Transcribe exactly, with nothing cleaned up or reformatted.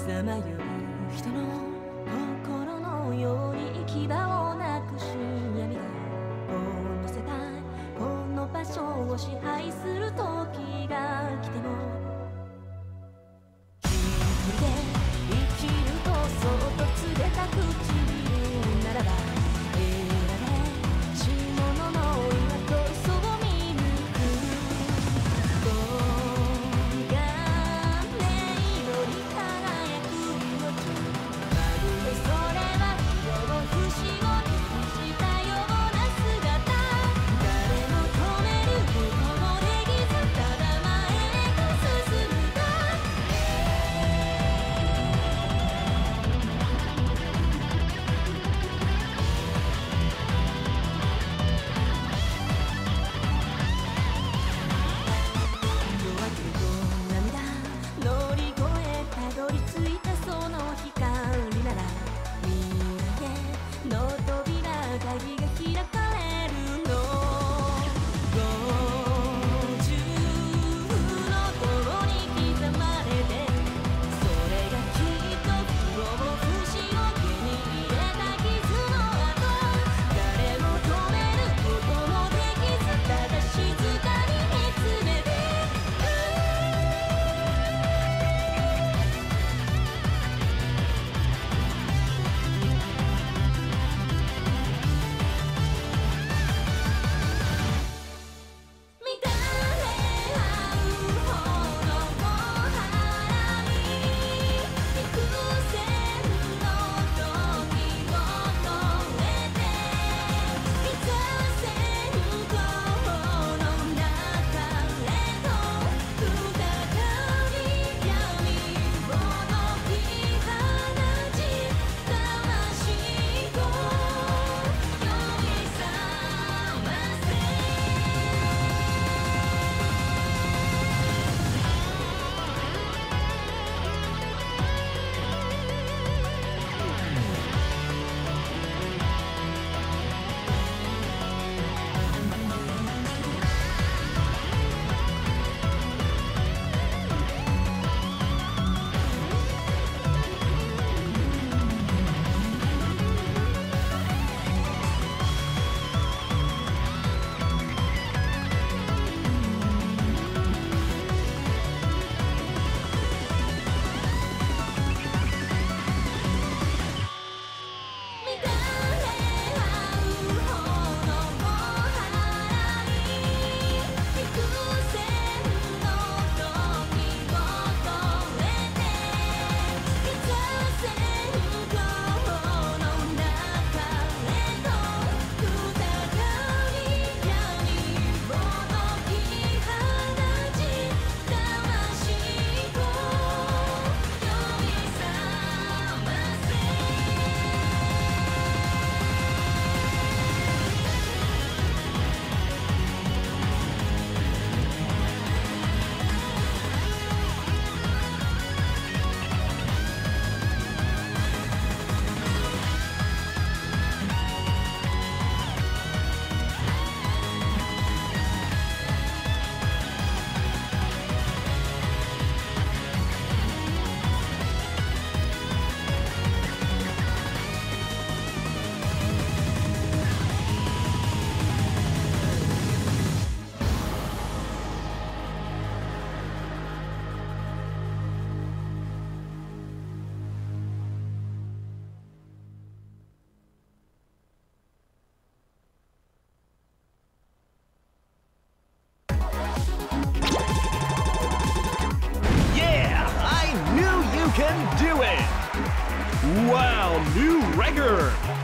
さまよう人の心のように行き場をなくし闇がこの世界この場所を支配する時が来ても一人で生きるとそっと告げた唇ならば選べし者の今と嘘を見抜く黄金色に輝く命まるでそれは恐怖死を手にしたような姿誰も止めることもできずただ前へと進むだ夜明けと涙乗り越えたどり着いたその光なら未来への扉鍵が開かれるの五重の塔に刻まれてそれがきっと不老不死を手に入れた傷の跡誰も止めることもできずただ静かに見つめて乱れ合うほども腹に幾千の時を越えて幾千個の中へと再び闇を解き放ち魂を呼び覚ませ乱れ合うほども腹に幾千の時を越えて幾千個の中へと再び闇を解き放ち魂を呼び覚ませ Yeah, I knew you can do it! Wow, new record!